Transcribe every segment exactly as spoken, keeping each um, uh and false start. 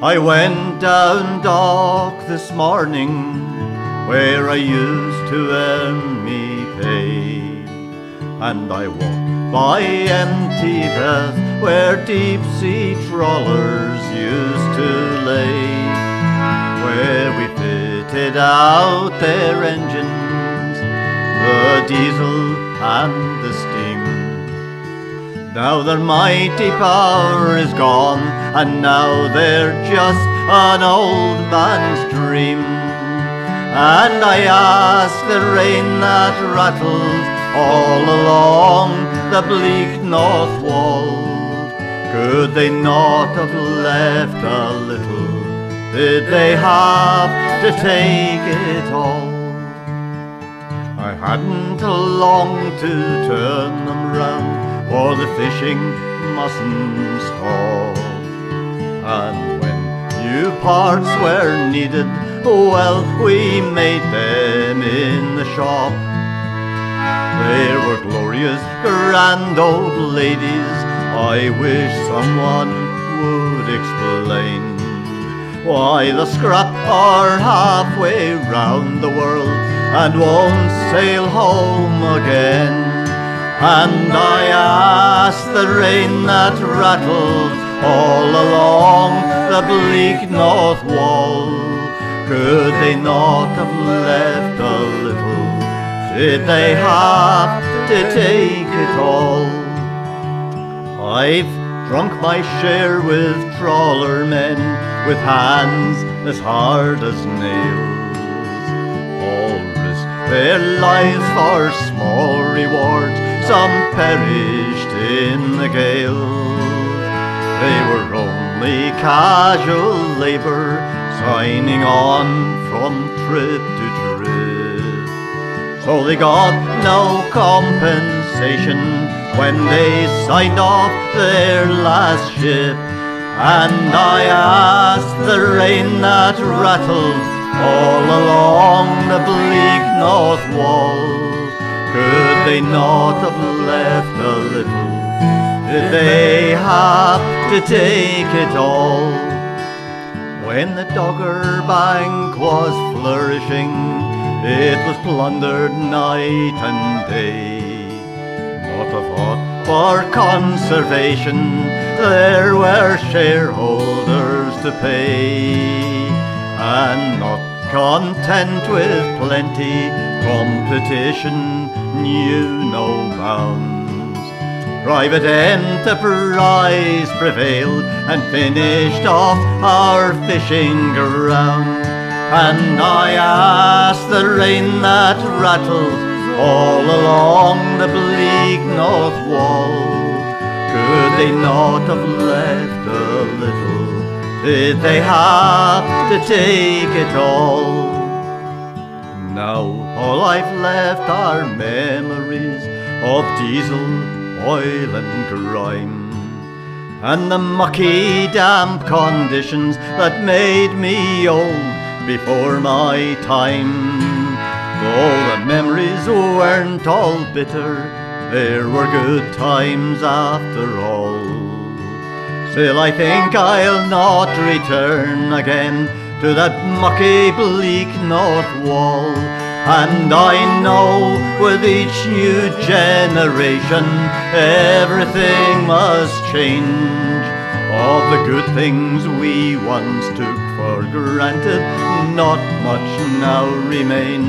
I went down dock this morning, where I used to earn me pay, and I walked by empty path where deep-sea trawlers used to lay, where we fitted out their engines, the diesel and the steam. Now their mighty power is gone, and now they're just an old man's dream. And I ask the rain that rattles all along the bleak north wall, could they not have left a little? Did they have to take it all? I hadn't long to turn them round, for the fishing mustn't stop. And when new parts were needed, well, we made them in the shop. They were glorious, grand old ladies. I wish someone would explain why the scrap are halfway round the world and won't sail home again. And I ask the rain that rattles all along the bleak north wall, could they not have left a little? Did they have to take it all? I've drunk my share with trawler men, with hands as hard as nails. All risked their lives for small rewards, some perished in the gale. They were only casual labour, signing on from trip to trip. So they got no compensation when they signed off their last ship. And I asked the rain that rattled all along the bleak north wall, could they not have left a little? Did they have to take it all? When the Dogger Bank was flourishing, it was plundered night and day. Not a thought for conservation, there were shareholders to pay. And not content with plenty, competition knew no bounds. Private enterprise prevailed and finished off our fishing ground. And I asked the rain that rattled all along the bleak north wall, could they not have left a little? Did they have to take it all? Now all I've left are memories of diesel, oil and grime, and the mucky damp conditions that made me old before my time. Though the memories weren't all bitter, there were good times after all. Still I think I'll not return again to that mucky bleak north wall. And I know with each new generation everything must change. Of the good things we once took for granted, not much now remains.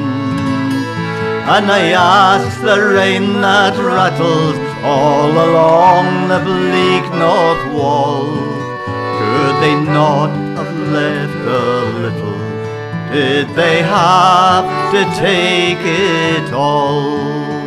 And I ask the rain that rattles all along the bleak north wall, could they not have left a little? Did they have to take it all?